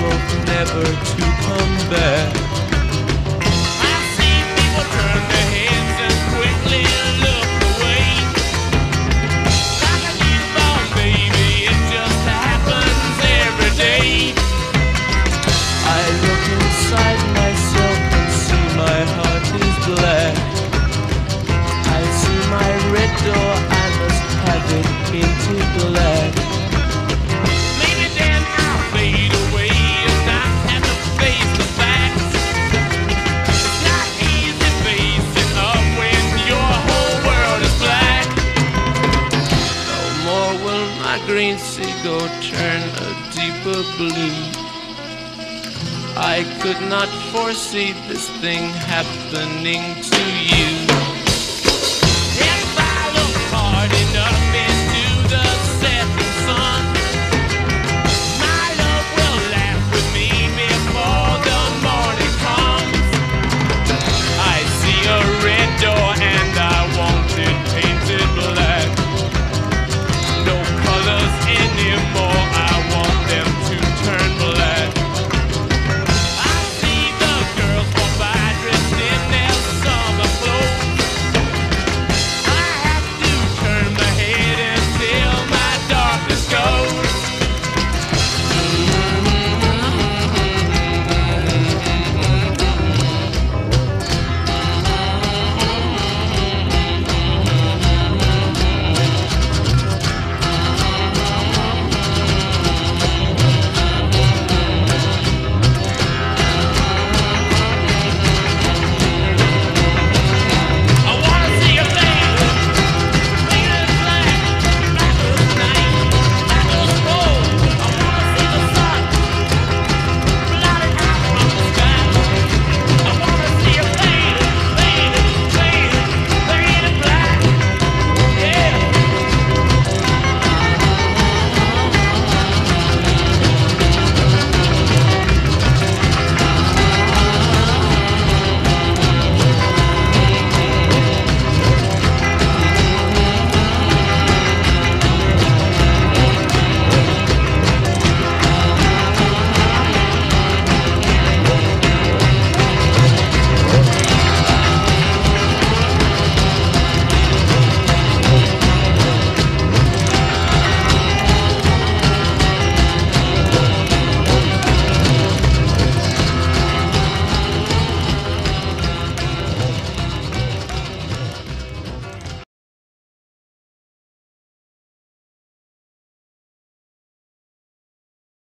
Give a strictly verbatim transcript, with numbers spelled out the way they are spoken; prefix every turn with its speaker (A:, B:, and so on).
A: hope never to come back.
B: I see people turn their heads and quickly look away. Like a newborn baby, it just happens every day.
A: I look inside myself and see my heart is black. I see my red door, I must have it painted black.
B: Maybe then I'll fade away and not have to face the facts. It's not easy facing up when your whole world is black.
A: No more will my green seagull turn a deeper blue. I could not foresee this thing happening to you.
B: If I look hard enough,